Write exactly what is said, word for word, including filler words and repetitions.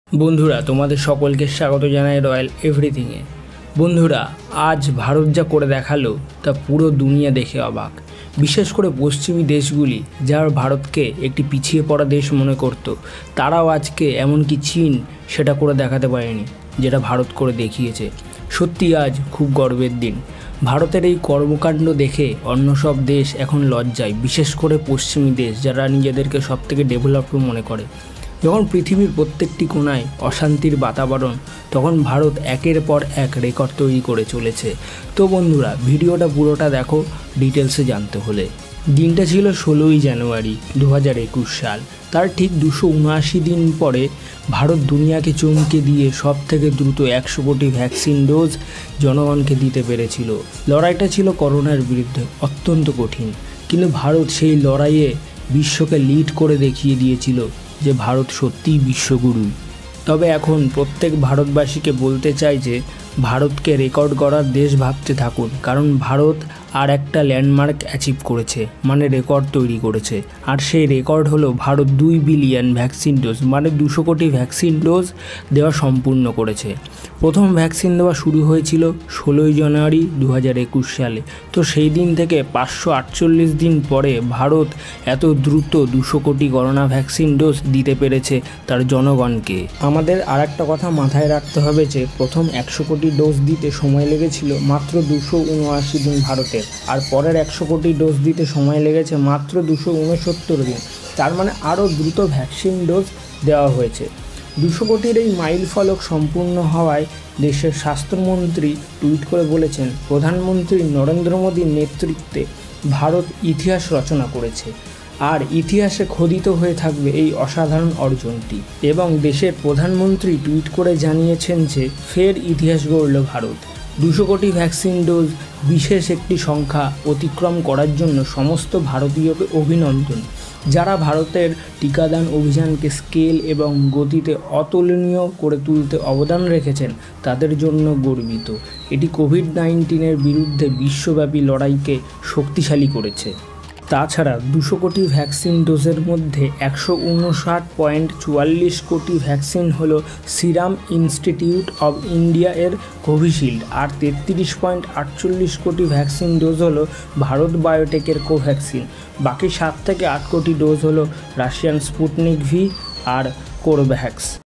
বন্ধুরা তোমাদের সকলকে স্বাগত জানাই রয়্যাল এভরিথিংয়ে। বন্ধুরা আজ ভারত যা করে দেখালো তা পুরো দুনিয়া দেখে অবাক। বিশেষ করে পশ্চিমী দেশগুলি যারা ভারতকে একটি পিছিয়ে পড়া দেশ মনে করত, তারাও আজকে এমনকি চীন সেটা করে দেখাতে পারেনি যেটা ভারত করে দেখিয়েছে। সত্যি আজ খুব গর্বের দিন। ভারতের এই কর্মকাণ্ড দেখে অন্য সব দেশ এখন লজ্জায়, বিশেষ করে পশ্চিমী দেশ যারা নিজেদেরকে সবথেকে ডেভেলপড মনে করে। যখন পৃথিবীর প্রত্যেকটি কোণায় অশান্তির বাতাবরণ, তখন ভারত একের পর এক রেকর্ড তৈরি করে চলেছে। তো বন্ধুরা ভিডিওটা পুরোটা দেখো ডিটেলসে জানতে হলে। দিনটা ছিল ষোলোই জানুয়ারি দু হাজার একুশ সাল। তার ঠিক দুশো উনআশি দিন পরে ভারত দুনিয়াকে চমকে দিয়ে সব থেকে দ্রুত একশো কোটি ভ্যাকসিন ডোজ জনগণকে দিতে পেরেছিল। লড়াইটা ছিল করোনার বিরুদ্ধে অত্যন্ত কঠিন, কিন্তু ভারত সেই লড়াইয়ে বিশ্বকে লিড করে দেখিয়ে দিয়েছিল যে ভারত সত্যিই বিশ্বগুরু। তবে এখন প্রত্যেক ভারতবাসীকে বলতে চাই যে ভারতকে রেকর্ড করার দেশ ভাবতে থাকুন, কারণ ভারত আর একটা ল্যান্ডমার্ক অ্যাচিভ করেছে, মানে রেকর্ড তৈরি করেছে। আর সেই রেকর্ড হলো ভারত দুই বিলিয়ন ভ্যাকসিন ডোজ মানে দুশো কোটি ভ্যাকসিন ডোজ দেওয়া সম্পূর্ণ করেছে। প্রথম ভ্যাকসিন দেওয়া শুরু হয়েছিল ষোলোই জানুয়ারি দু হাজার একুশ সালে। তো সেই দিন থেকে পাঁচশো আটচল্লিশ দিন পরে ভারত এত দ্রুত দুশো কোটি করোনা ভ্যাকসিন ডোজ দিতে পেরেছে তার জনগণকে। আমাদের আর একটা কথা মাথায় রাখতে হবে যে প্রথম একশো কোটি ডোজ দিতে সময় লেগেছিল মাত্র দুশো উনআশি দিন ভারতের, আর পরের একশো কোটি ডোজ দিতে সময় লেগেছে মাত্র দুশো উনসত্তর দিন। তার মানে আরও দ্রুত ভ্যাকসিন ডোজ দেওয়া হয়েছে। দুশো কোটির এই মাইল ফলক সম্পূর্ণ হওয়ায় দেশের স্বাস্থ্যমন্ত্রী টুইট করে বলেছেন, প্রধানমন্ত্রী নরেন্দ্র মোদীর নেতৃত্বে ভারত ইতিহাস রচনা করেছে, আর ইতিহাসে খোদিত হয়ে থাকবে এই অসাধারণ অর্জনটি। এবং দেশের প্রধানমন্ত্রী টুইট করে জানিয়েছেন যে ফের ইতিহাস গড়ল ভারত। দুশো কোটি ভ্যাকসিন ডোজ বিশেষ একটি সংখ্যা অতিক্রম করার জন্য সমস্ত ভারতীয়কে অভিনন্দন। যারা ভারতের টিকাদান অভিযানকে স্কেল এবং গতিতে অতুলনীয় করে তুলতে অবদান রেখেছেন তাদের জন্য গর্বিত। এটি কোভিড নাইন্টিনের বিরুদ্ধে বিশ্বব্যাপী লড়াইকে শক্তিশালী করেছে। তাছাড়া দুশো কোটি ভ্যাকসিন ডোজের মধ্যে একশো উনষাট পয়েন্ট চুয়াল্লিশ কোটি ভ্যাকসিন হলো সিরাম ইনস্টিটিউট অব ইন্ডিয়া এর কোভিশিল্ড, আর তেত্রিশ পয়েন্ট আটচল্লিশ কোটি ভ্যাকসিন ডোজ হলো ভারত বায়োটেকের কোভ্যাক্সিন। বাকি সাত থেকে আট কোটি ডোজ হলো রাশিয়ান স্পুটনিক ভি আর কোরভ্যাক্স।